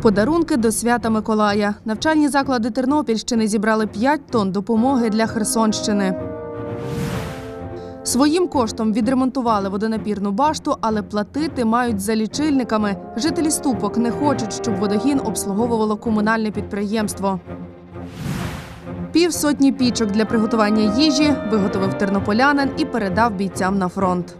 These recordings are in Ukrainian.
Подарунки до Свята Миколая. Навчальні заклади Тернопільщини зібрали 5 тонн допомоги для Херсонщини. Своїм коштом відремонтували водонапірну башту, але платити мають за лічильниками. Жителі Ступок не хочуть, щоб водогін обслуговувало комунальне підприємство. Півсотні пічок для приготування їжі виготовив тернополянин і передав бійцям на фронт.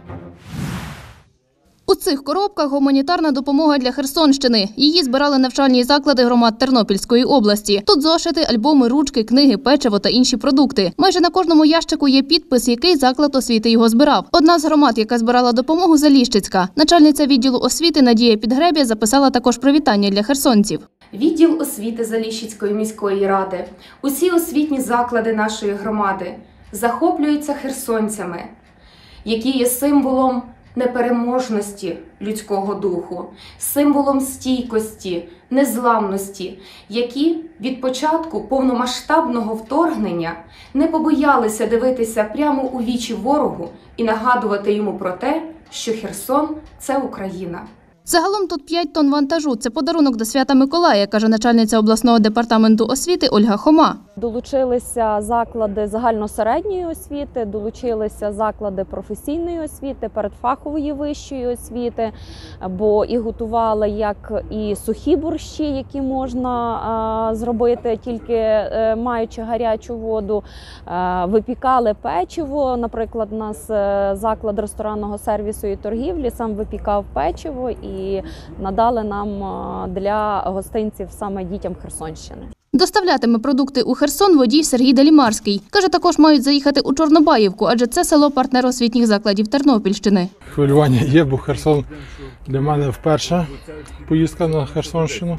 У цих коробках гуманітарна допомога для Херсонщини. Її збирали навчальні заклади громад Тернопільської області. Тут зошити, альбоми, ручки, книги, печиво та інші продукти. Майже на кожному ящику є підпис, який заклад освіти його збирав. Одна з громад, яка збирала допомогу – Заліщицька. Начальниця відділу освіти Надія Підгребя записала також привітання для херсонців. Відділ освіти Заліщицької міської ради, усі освітні заклади нашої громади захоплюються херсонцями, які є символом непереможності людського духу, символом стійкості, незламності, які від початку повномасштабного вторгнення не побоялися дивитися прямо у вічі ворогу і нагадувати йому про те, що Херсон – це Україна. Загалом тут 5 тонн вантажу. Це подарунок до Свята Миколая, каже начальниця обласного департаменту освіти Ольга Хома. Долучилися заклади загальносередньої освіти, долучилися заклади професійної освіти, передфахової вищої освіти, бо і готували як і сухі борщі, які можна зробити тільки маючи гарячу воду, випікали печиво. Наприклад, у нас заклад ресторанного сервісу і торгівлі сам випікав печиво і надали нам для гостинців саме дітям Херсонщини. Доставлятиме продукти у Херсон водій Сергій Далімарський. Каже, також мають заїхати у Чорнобаївку, адже це село – партнер освітніх закладів Тернопільщини. Хвилювання є, бо Херсон для мене вперше поїздка на Херсонщину.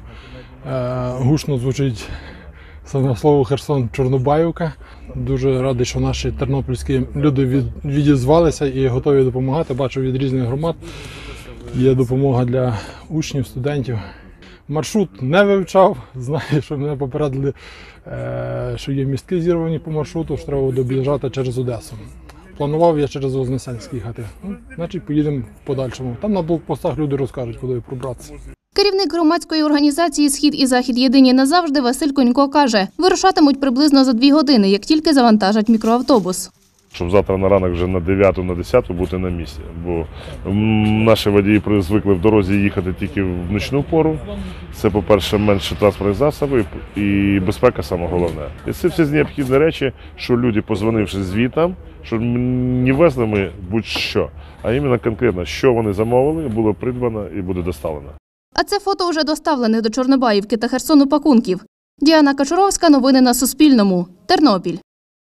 Гучно звучить саме слово Херсон-Чорнобаївка. Дуже радий, що наші тернопільські люди відізвалися і готові допомагати. Бачу, від різних громад є допомога для учнів, студентів. Маршрут не вивчав, знаю, що мене попередили, що є містки зірвані по маршруту, що треба доближати через Одесу. Планував я через Вознесенськ їхати, значить поїдемо в подальшому. Там на блокпостах люди розкажуть, куди пробратися. Керівник громадської організації «Схід і Захід єдині назавжди» Василь Конько каже, вирушатимуть приблизно за 2 години, як тільки завантажать мікроавтобус. Щоб завтра на ранок вже на 9, на 10 бути на місці. Бо наші водії звикли в дорозі їхати тільки в нічну пору. Це, по-перше, менше транспортних засобів і безпека саме головне. І це всі необхідні речі, що люди, позвонивши звітам, що не везли ми будь-що, а іменно конкретно, що вони замовили, було придбано і буде доставлено. А це фото вже доставлених до Чорнобаївки та Херсону пакунків. Діана Качуровська, новини на Суспільному. Тернопіль.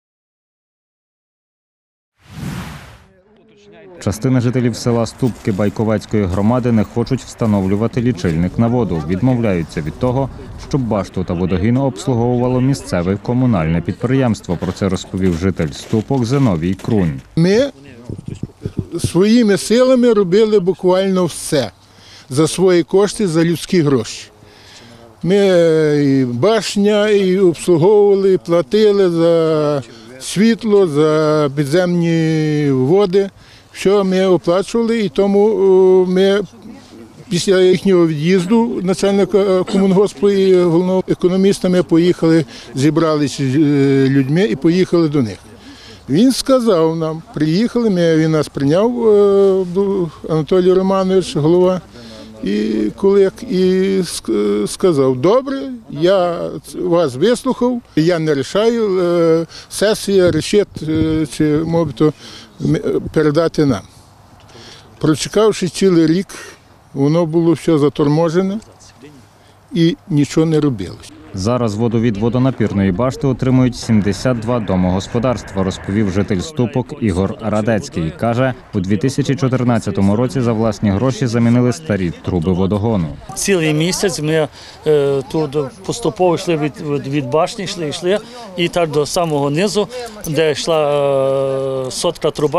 Частина жителів села Ступки Байковецької громади не хочуть встановлювати лічильник на воду. Відмовляються від того, щоб башту та водогін обслуговувало місцеве комунальне підприємство. Про це розповів житель Ступок Зиновій Крунь. Ми своїми силами робили буквально все. За свої кошти, за людські гроші. Ми і башня, і обслуговували, і платили за світло, за підземні води. Що ми оплачували, і тому ми після їхнього від'їзду начальника комунгоспу і головного економіста ми поїхали, зібралися з людьми і поїхали до них. Він сказав нам, приїхали, він нас прийняв, Анатолій Романович, голова, і колег, і сказав, добре, я вас вислухав, я не рішаю, сесія рішить, чи, мовито, передати нам. Прочекавши цілий рік, воно було все заторможене і нічого не робилось. Зараз воду від водонапірної башти отримують 72 домогосподарства, розповів житель Ступок Ігор Радецький. Каже, у 2014 році за власні гроші замінили старі труби водогону. Цілий місяць ми тут поступово йшли від башні, йшли і так до самого низу, де йшла сотка труба.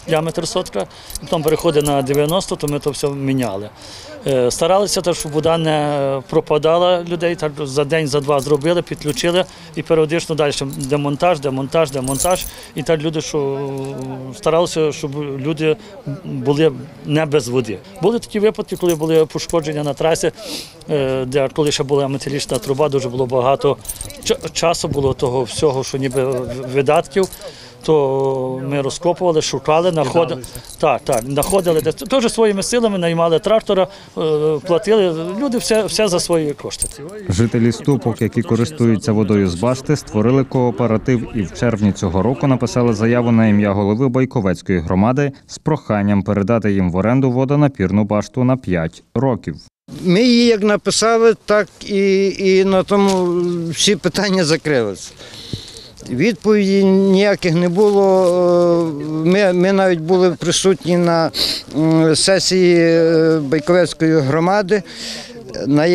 діаметр сотка, потім переходить на 90, то ми то все міняли. Старалися, щоб вода не пропадала людей, так за день, за два зробили, підключили і періодично далі демонтаж. І так люди, що старалися, щоб люди були не без води. Були такі випадки, коли були пошкодження на трасі, де коли ще була металічна труба, дуже було багато часу було того всього, що ніби видатків. То ми розкопували, шукали, знаходили, теж своїми силами наймали трактора, платили, люди все за свої кошти. Жителі Ступок, які користуються водою з башти, створили кооператив і в червні цього року написали заяву на ім'я голови Байковецької громади з проханням передати їм в оренду водонапірну башту на 5 років. Ми її як написали, так і на тому всі питання закрилися. Відповіді ніяких не було. Ми навіть були присутні на сесії Байковецької громади, на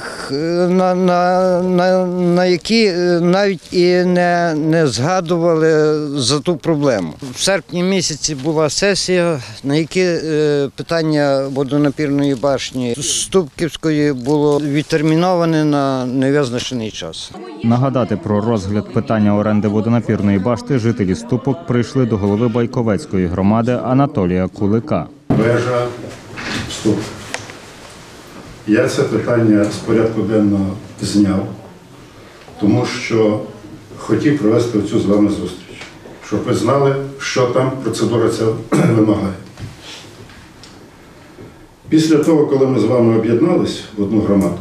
які навіть і не згадували за ту проблему. В серпні місяці була сесія, на якій питання водонапірної башні Ступківської було відтерміноване на невизначений час. Нагадати про розгляд питання оренди водонапірної башти жителі Ступок прийшли до голови Байковецької громади Анатолія Кулика. Вежа Ступок. Я це питання з порядку денного зняв, тому що хотів провести цю з вами зустріч, щоб ви знали, що там процедура ця вимагає. Після того, коли ми з вами об'єднались в одну громаду,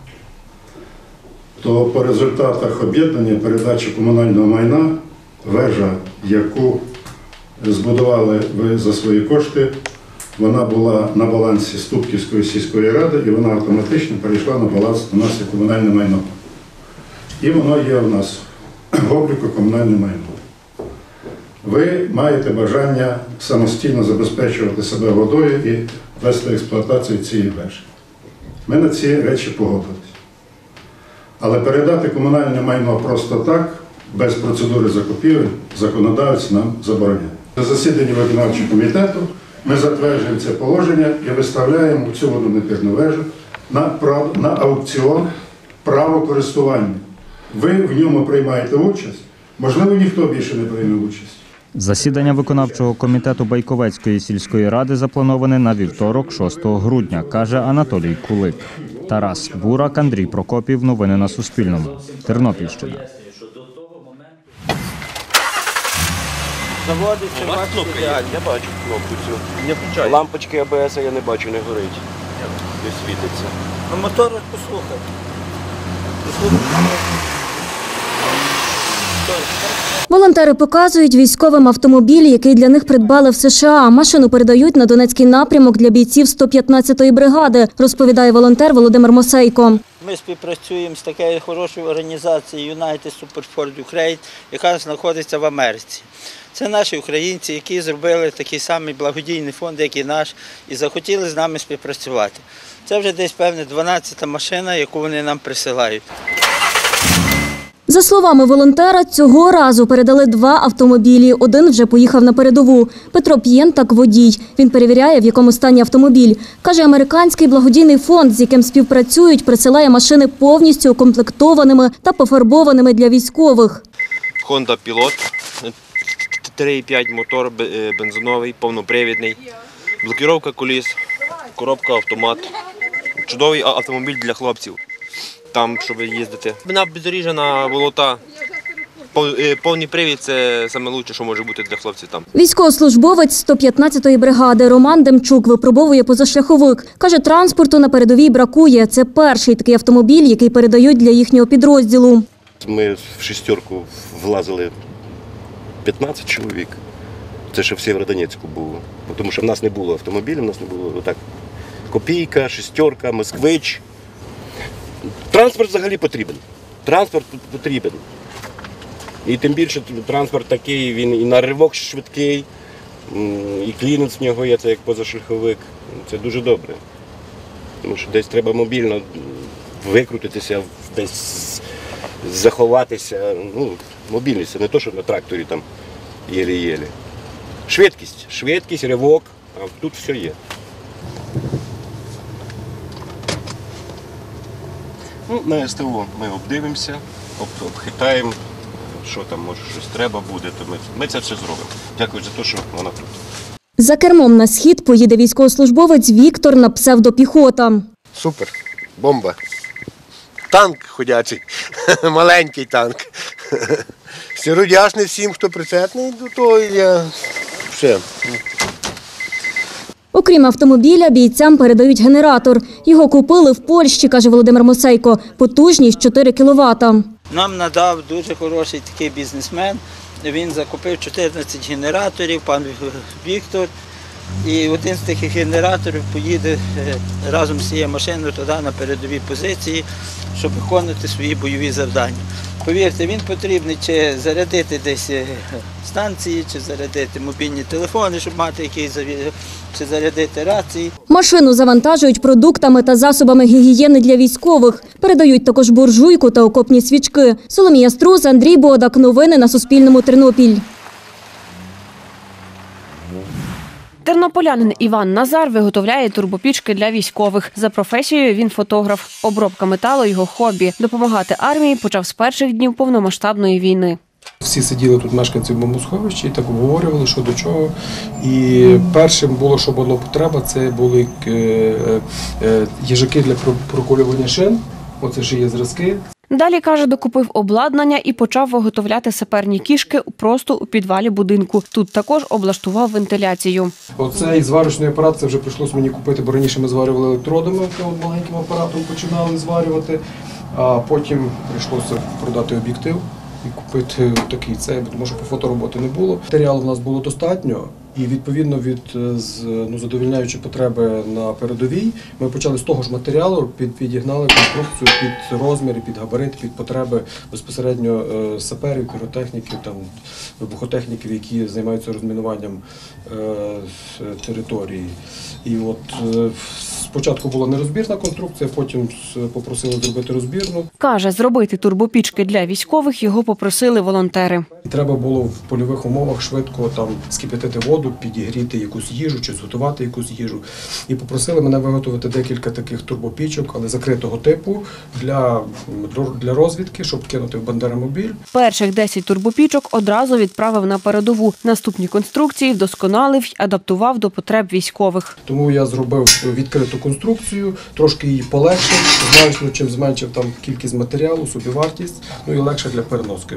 то по результатах об'єднання передачі комунального майна вежа, яку збудували ви за свої кошти, вона була на балансі Ступківської сільської ради і вона автоматично перейшла на баланс у нас як комунальне майно. І воно є у нас в обліку комунальне майно. Ви маєте бажання самостійно забезпечувати себе водою і вести експлуатацію цієї вежі. Ми на ці речі погодились. Але передати комунальне майно просто так, без процедури закупівель, законодавець нам забороняє. На засіданні виконавчого комітету ми затверджуємо це положення і виставляємо цю водонапірну вежу на аукціон право користування. Ви в ньому приймаєте участь, можливо, ніхто більше не прийме участь. Засідання виконавчого комітету Байковецької сільської ради заплановане на вівторок, 6 грудня, каже Анатолій Кулик. Тарас Бурак, Андрій Прокопів. Новини на Суспільному. Тернопільщина. Заводиться, бачите? Я бачу кнопку цю. Лампочки АБС я не бачу, не горить. Не світиться. Ну, мотор послухай. Волонтери показують військовим автомобіль, який для них придбали в США. Машину передають на Донецький напрямок для бійців 115-ї бригади, розповідає волонтер Володимир Мосейко. Ми співпрацюємо з такою хорошою організацією United Support for Ukraine, яка знаходиться в Америці. Це наші українці, які зробили такий самий благодійний фонд, як і наш, і захотіли з нами співпрацювати. Це вже десь, певне, 12-та машина, яку вони нам присилають. За словами волонтера, цього разу передали 2 автомобілі. Один вже поїхав на передову. Петро П'єнтак – водій. Він перевіряє, в якому стані автомобіль. Каже, американський благодійний фонд, з яким співпрацюють, присилає машини повністю укомплектованими та пофарбованими для військових. Honda Pilot, 3,5 мотор бензиновий, повнопривідний, блокіровка коліс, коробка автомат. Чудовий автомобіль для хлопців. Там, щоб їздити. На бездоріжжя, на болота. Повний привід – це найкраще, що може бути для хлопців там. Військовослужбовець 115-ї бригади Роман Демчук випробовує позашляховик. Каже, транспорту на передовій бракує. Це перший такий автомобіль, який передають для їхнього підрозділу. Ми в шістерку влазили 15 чоловік. Це ще в Сєвєродонецьку було. Тому що в нас не було автомобілів, в нас не було отак. Копійка, шістерка, Москвич. Транспорт взагалі потрібен. Транспорт потрібен. І тим більше транспорт такий, він і на ривок швидкий, і кліренс в нього є, це як позашляховик. Це дуже добре. Тому що десь треба мобільно викрутитися, десь заховатися. Ну, мобільність, це не то, що на тракторі там єлі-єлі. Швидкість, ривок, а тут все є. Ну, на СТО ми обдивимося, обхитаємо, що там, може, щось треба буде, то ми це все зробимо. Дякую за те, що вона тут. За кермом на схід поїде військовослужбовець Віктор на псевдопіхота. Супер, бомба. Танк ходячий, маленький танк. Щиро вдячний всім, хто причетний до того. Все. Окрім автомобіля, бійцям передають генератор. Його купили в Польщі, каже Володимир Мосейко. Потужність 4 кВт. Нам надав дуже хороший такий бізнесмен. Він закупив 14 генераторів, пан Віктор. І один з таких генераторів поїде разом з цією машиною туди на передові позиції, щоб виконувати свої бойові завдання. Повірте, він потрібний чи зарядити десь станції, чи зарядити мобільні телефони, щоб мати якісь, чи зарядити рації. Машину завантажують продуктами та засобами гігієни для військових. Передають також буржуйку та окопні свічки. Соломія Струс, Андрій Бодак. Новини на Суспільному. Тернопіль. Тернополянин Іван Назар виготовляє турбопічки для військових. За професією він фотограф. Обробка металу – його хобі. Допомагати армії почав з перших днів повномасштабної війни. Всі сиділи тут, мешканці в бомбосховищі, і так обговорювали, що до чого. І першим було, що була потреба, це були їжаки для проколювання шин. Оце ж є зразки. Далі, каже, докупив обладнання і почав виготовляти саперні кішки просто у підвалі будинку. Тут також облаштував вентиляцію. Оцей зварочний апарат, це вже прийшлося мені купити, бо раніше ми зварювали електродами, маленьким апаратом починали зварювати, а потім прийшлося продати об'єктив і купити такий цей, тому що по фотороботи не було. Матеріалу в нас було достатньо. І відповідно задовольняючи потреби на передовій, ми почали з того ж матеріалу, підігнали конструкцію під розміри, під габарит, під потреби безпосередньо саперів, піротехніків, вибухотехніків, які займаються розмінуванням території. І от спочатку була нерозбірна конструкція, потім попросили зробити розбірну. Каже, зробити турбопічки для військових його попросили волонтери. Треба було в польових умовах швидко скип'ятити воду, підігріти якусь їжу чи зготувати якусь їжу. І попросили мене виготовити декілька таких турбопічок, але закритого типу, для розвідки, щоб кинути в бандеромобіль. Перших 10 турбопічок одразу відправив на передову. Наступні конструкції вдосконалив й адаптував до потреб військових. Тому я зробив відкриту конструкцію, трошки її полегшив, значно чим зменшив кількість матеріалу, собівартість, і легше для переноски.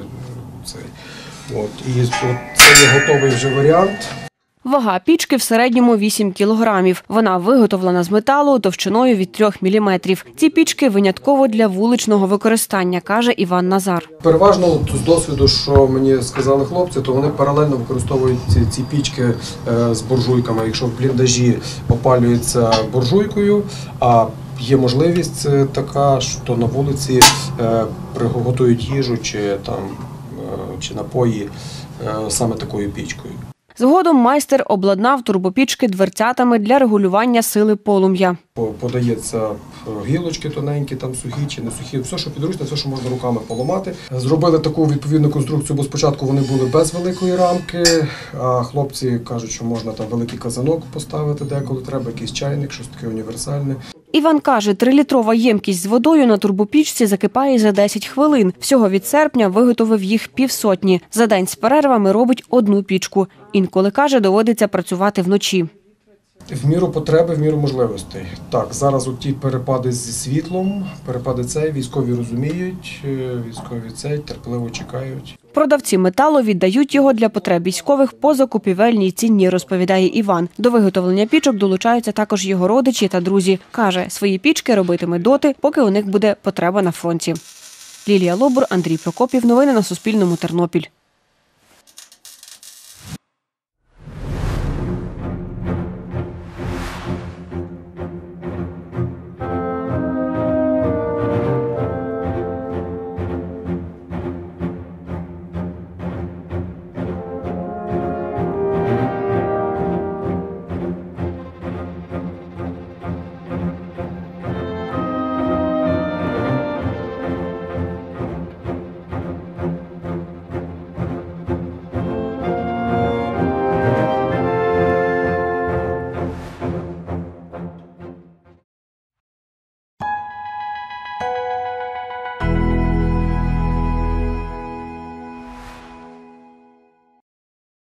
І це є готовий вже варіант. Вага пічки в середньому 8 кілограмів. Вона виготовлена з металу товщиною від 3 міліметрів. Ці пічки винятково для вуличного використання, каже Іван Назар. Переважно з досвіду, що мені сказали хлопці, то вони паралельно використовують ці пічки з буржуйками. Якщо в бліндажі опалюється буржуйкою, а є можливість така, що на вулиці приготують їжу чи напої саме такою пічкою. Згодом майстер обладнав турбопічки дверцятами для регулювання сили полум'я. Подається гілочки тоненькі, сухі чи не сухі, все, що підручне, все, що можна руками поламати. Зробили таку відповідну конструкцію, бо спочатку вони були без великої рамки, а хлопці кажуть, що можна великий казанок поставити деколи треба, якийсь чайник, щось таке універсальне. Іван каже, 3-літрова ємкість з водою на турбопічці закипає за 10 хвилин. Всього від серпня виготовив їх 500. За день з перервами робить одну пічку. Інколи, каже, доводиться працювати вночі. В міру потреби, в міру можливостей. Так, зараз ті перепади зі світлом, перепади військові розуміють, військові терпеливо чекають. Продавці металу віддають його для потреб військових по закупівельній ціні, розповідає Іван. До виготовлення пічок долучаються також його родичі та друзі. Каже, свої пічки робитиме доти, поки у них буде потреба на фронті. Лілія Лобур, Андрій Прокопів. Новини на Суспільному. Тернопіль.